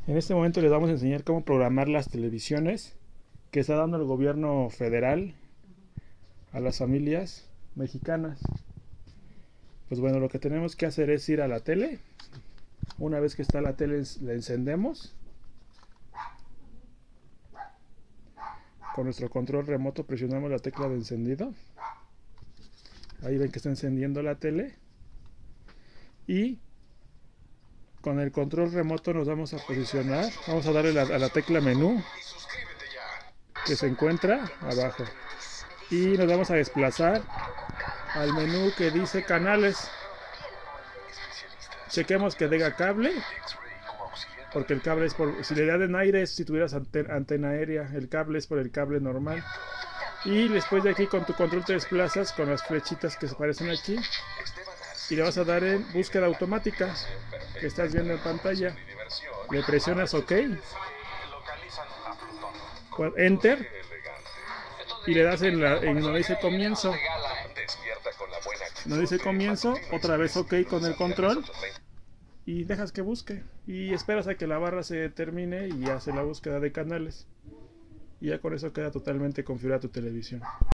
En este momento les vamos a enseñar cómo programar las televisiones que está dando el gobierno federal a las familias mexicanas. Pues bueno, lo que tenemos que hacer es ir a la tele. Una vez que está la tele, la encendemos. Con nuestro control remoto presionamos la tecla de encendido. Ahí ven que está encendiendo la tele. Y con el control remoto nos vamos a posicionar. Vamos a darle a la tecla menú que se encuentra abajo. Y nos vamos a desplazar al menú que dice canales. Chequemos que tenga cable, porque el cable es por, si le dan en aire es si tuvieras antena aérea, el cable es por el cable normal. Y después de aquí con tu control te desplazas con las flechitas que se aparecen aquí y le vas a dar en búsqueda automática que estás viendo en pantalla. Le presionas OK, Enter, y le das en donde dice comienzo. Donde dice comienzo, otra vez OK con el control y dejas que busque y esperas a que la barra se termine y hace la búsqueda de canales y ya con eso queda totalmente configurada tu televisión.